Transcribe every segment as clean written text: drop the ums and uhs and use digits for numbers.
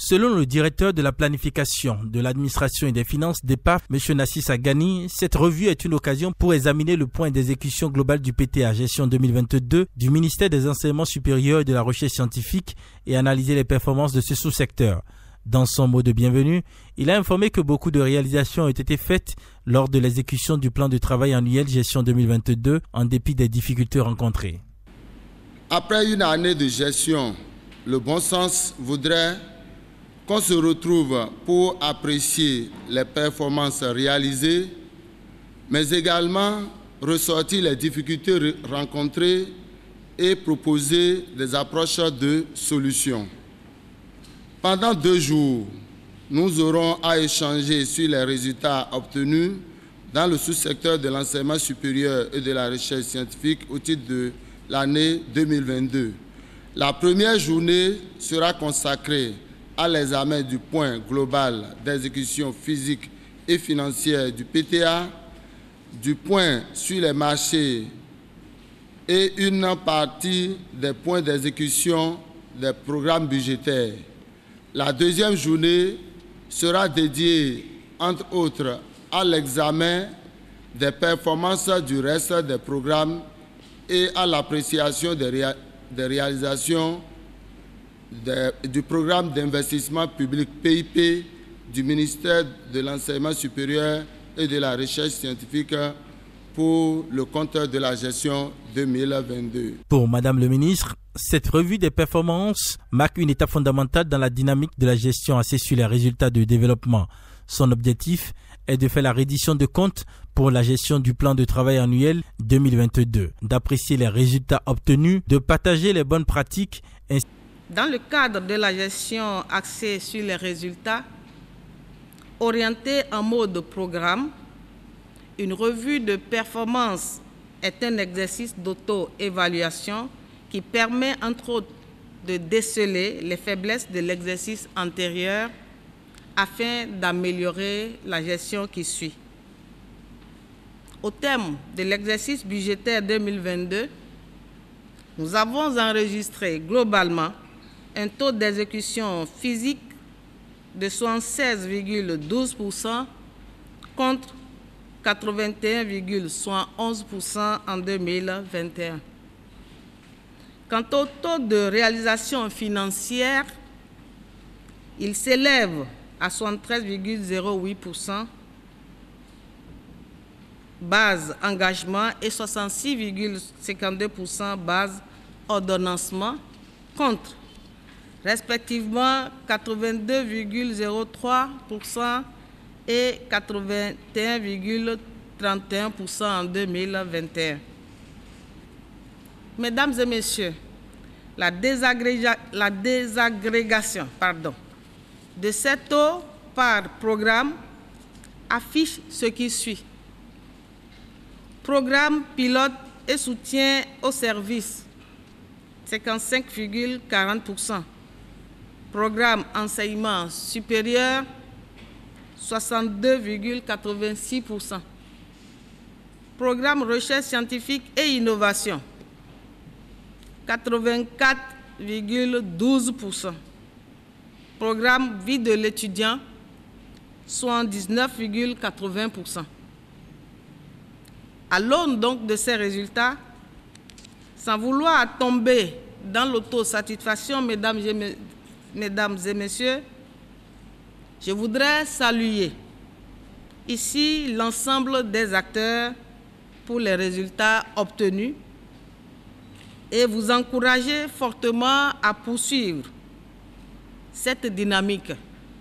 Selon le directeur de la planification, de l'administration et des finances d'EPAF, M. Nassis Agani, cette revue est une occasion pour examiner le point d'exécution globale du PTA gestion 2022 du ministère des Enseignements supérieurs et de la Recherche scientifique et analyser les performances de ce sous-secteur. Dans son mot de bienvenue, il a informé que beaucoup de réalisations ont été faites lors de l'exécution du plan de travail annuel gestion 2022 en dépit des difficultés rencontrées. Après une année de gestion, le bon sens voudrait qu'on se retrouve pour apprécier les performances réalisées, mais également ressortir les difficultés rencontrées et proposer des approches de solutions. Pendant 2 jours, nous aurons à échanger sur les résultats obtenus dans le sous-secteur de l'enseignement supérieur et de la recherche scientifique au titre de l'année 2022. La première journée sera consacrée à l'examen du point global d'exécution physique et financière du PTA, du point sur les marchés et une partie des points d'exécution des programmes budgétaires. La deuxième journée sera dédiée, entre autres, à l'examen des performances du reste des programmes et à l'appréciation des réalisations du programme d'investissement public PIP du ministère de l'Enseignement supérieur et de la Recherche scientifique pour le compte de la gestion 2022. Pour Madame le ministre, cette revue des performances marque une étape fondamentale dans la dynamique de la gestion axée sur les résultats de développement. Son objectif est de faire la reddition de comptes pour la gestion du plan de travail annuel 2022, d'apprécier les résultats obtenus, de partager les bonnes pratiques. Dans le cadre de la gestion axée sur les résultats, orientée en mode programme, une revue de performance est un exercice d'auto-évaluation qui permet, entre autres, de déceler les faiblesses de l'exercice antérieur afin d'améliorer la gestion qui suit. Au terme de l'exercice budgétaire 2022, nous avons enregistré globalement un taux d'exécution physique de 76,12% contre 81,11% en 2021. Quant au taux de réalisation financière, il s'élève à 73,08%, base engagement, et 66,52% base ordonnancement, contre respectivement 82,03% et 81,31% en 2021. Mesdames et messieurs, la désagrégation de ces taux par programme affiche ce qui suit. Programme pilote et soutien aux services, 55,40%. Programme enseignement supérieur, 62,86%. Programme recherche scientifique et innovation, 84,12%. Programme vie de l'étudiant, 79,80%. À l'aune donc de ces résultats, sans vouloir tomber dans l'autosatisfaction, mesdames et messieurs, je voudrais saluer ici l'ensemble des acteurs pour les résultats obtenus et vous encourager fortement à poursuivre cette dynamique.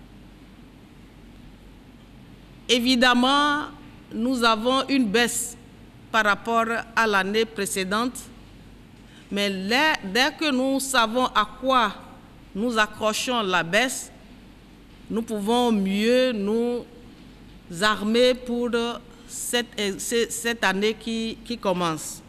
Évidemment, nous avons une baisse par rapport à l'année précédente, mais dès que nous savons à quoi nous accrochons la baisse, nous pouvons mieux nous armer pour cette année qui commence.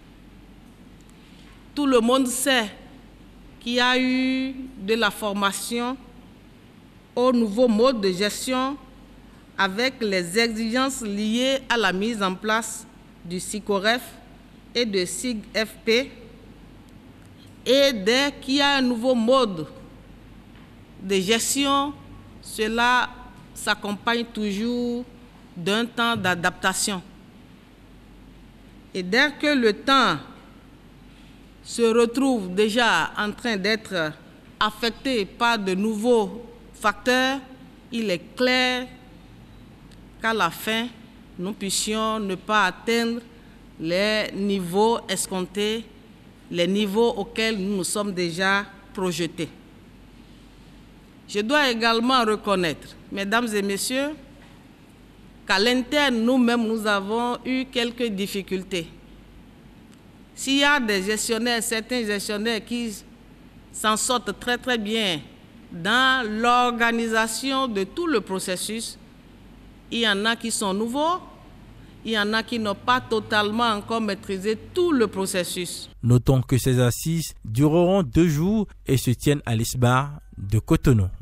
Tout le monde sait qu'il y a eu de la formation au nouveau mode de gestion avec les exigences liées à la mise en place du SICOREF et de SIGFP. Et dès qu'il y a un nouveau mode de gestion, cela s'accompagne toujours d'un temps d'adaptation. Et dès que le temps se retrouve déjà en train d'être affecté par de nouveaux facteurs, il est clair qu'à la fin, nous puissions ne pas atteindre les niveaux escomptés, les niveaux auxquels nous nous sommes déjà projetés. Je dois également reconnaître, mesdames et messieurs, qu'à l'interne, nous-mêmes, nous avons eu quelques difficultés. S'il y a des gestionnaires, certains gestionnaires qui s'en sortent très très bien dans l'organisation de tout le processus, il y en a qui sont nouveaux, il y en a qui n'ont pas totalement encore maîtrisé tout le processus. Notons que ces assises dureront 2 jours et se tiennent à l'ISBA de Cotonou.